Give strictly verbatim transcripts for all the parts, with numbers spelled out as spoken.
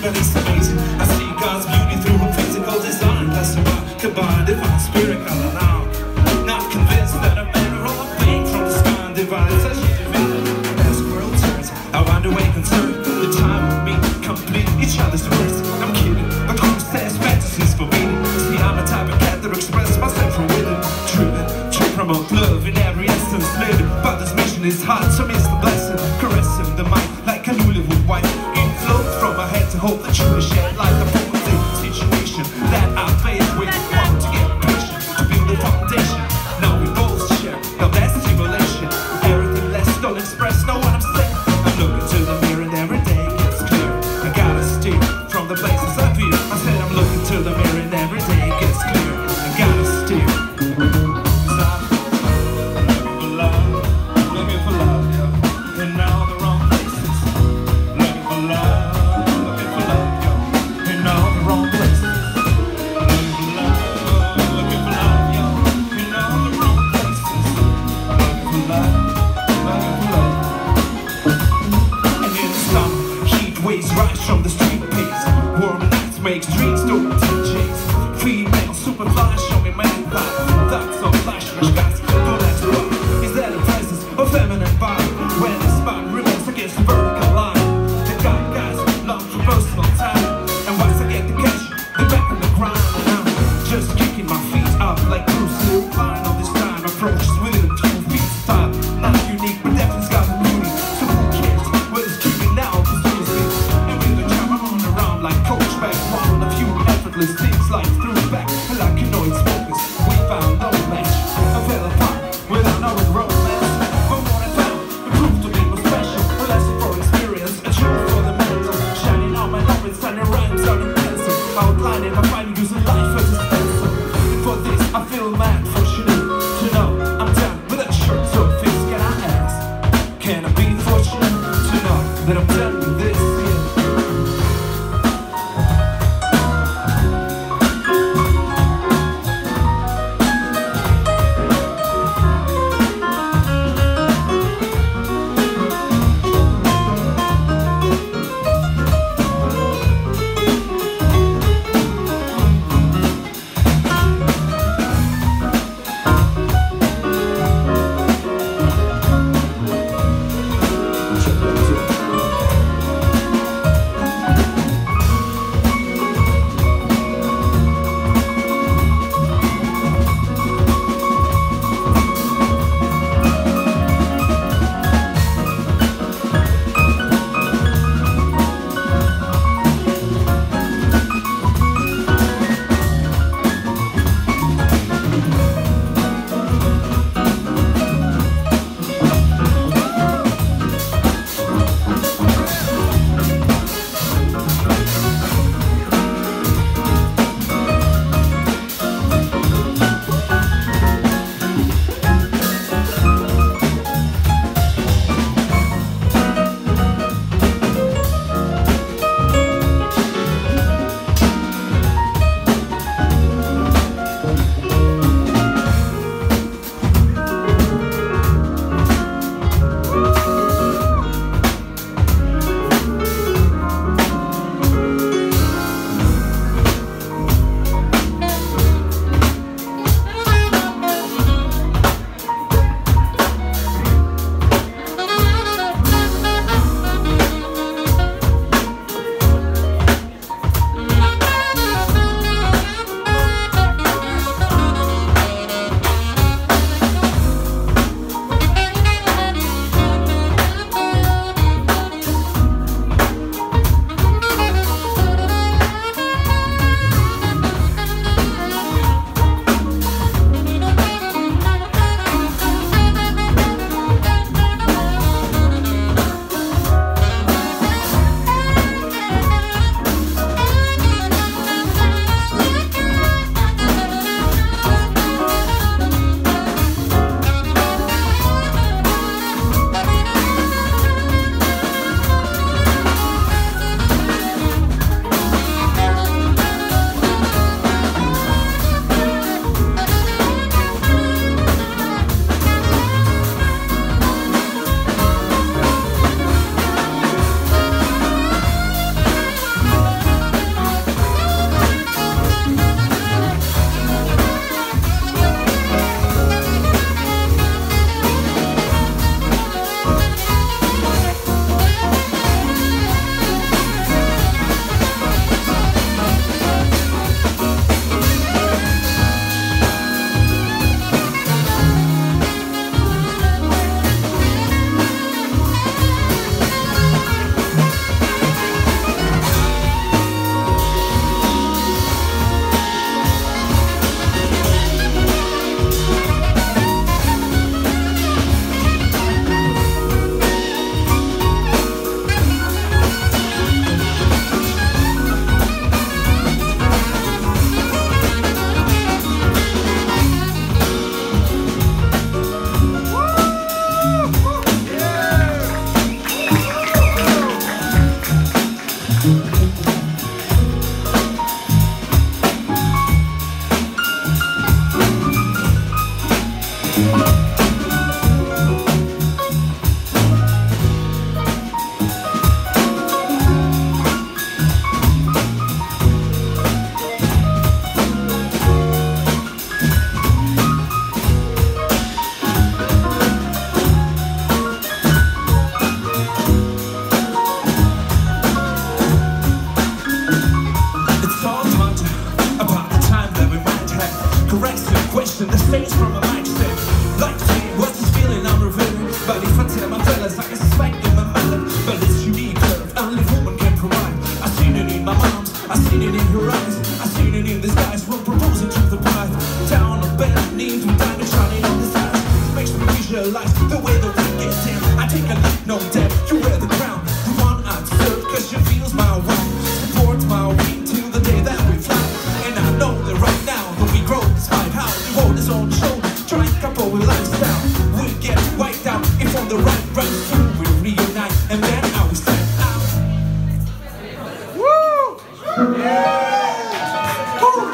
but it's amazing. I see God's beauty through her physical design. That's about combined divine spirit color now. Not convinced that I made her all a thing from the sky and divided as she divided. As the world turns, I wonder way concerned. The time with me complete each other's words. I'm kidding, but who says fantasies for me? See, I'm a type of cat that expresses myself from within. Driven to promote love in every instance living. But this mission is hard, so miss the blessing. Caressing the mind like a newlywed wife. Inflow from my head to hope that you will share like the poetry situation that I face with. Want to get patient to build a foundation. Now we both share, now that's stimulation. Everything less don't express, know what I'm saying. I'm looking to the mirror and every day gets clear. I gotta steer from the places I fear. I said I'm looking to the mirror and every day gets clear. I gotta steer. Cause I'm looking for love, looking for love, yeah. In all the wrong places. Looking for love, looking for love, yeah. In all the wrong places. Looking for love, looking for love, yeah. In all the wrong places. Looking for love, looking for love. And in the summer, heat waves rise from the street pace. Warm nights make streets do D Js. Female superfly, show me man vibe. Thoughts of flash, fresh guys, don't let you up. Is that a presence of feminine vibe? When the spot remains against the vertical line. The guy guys long for personal time. And once I get the cash, they're back on the grind. And I'm just kicking my feet up like Bruce Lee. Flying on this time, approaches within two feet style. Not unique, but definitely got the beauty. So who cares what it's keeping now? Cause seriously, and with the charm I'm The way the wind gets in, I take a leap, no doubt. You wear the crown, the one I'd serve, cause she feels my way, supports my way till the day that we fly. And I know that right now that we grow, despite how the world is on the show, trying to couple with lifestyle. We get wiped out if on the right runs through, we reunite, and then I will stand out. Woo! Yeah! Woo!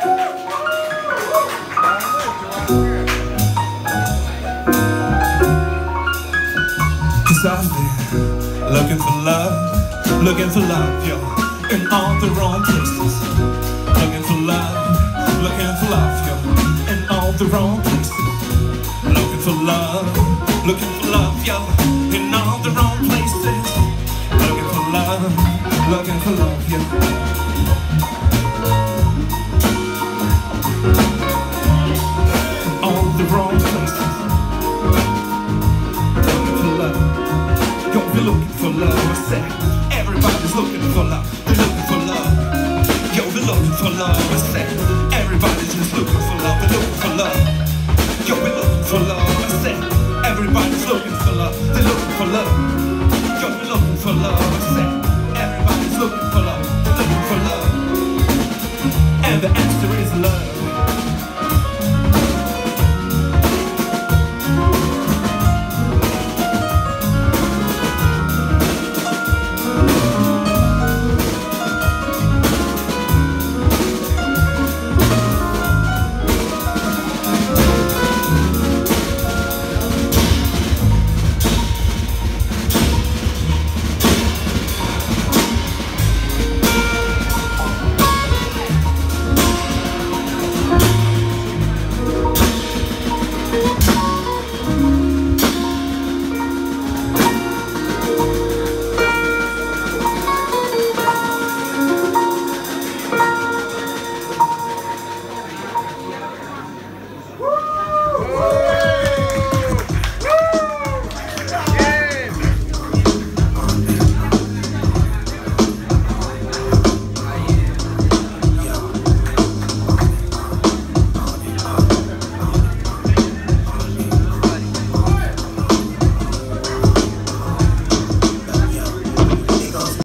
Out there, looking for love, looking for love, yo, in all the wrong places. Looking for love, looking for love, yo, in all the wrong places. Looking for love, looking for love, yo, in all the wrong places. Looking for love, looking for love, yo. All the wrong places. Looking for love, I said, everybody's looking for love.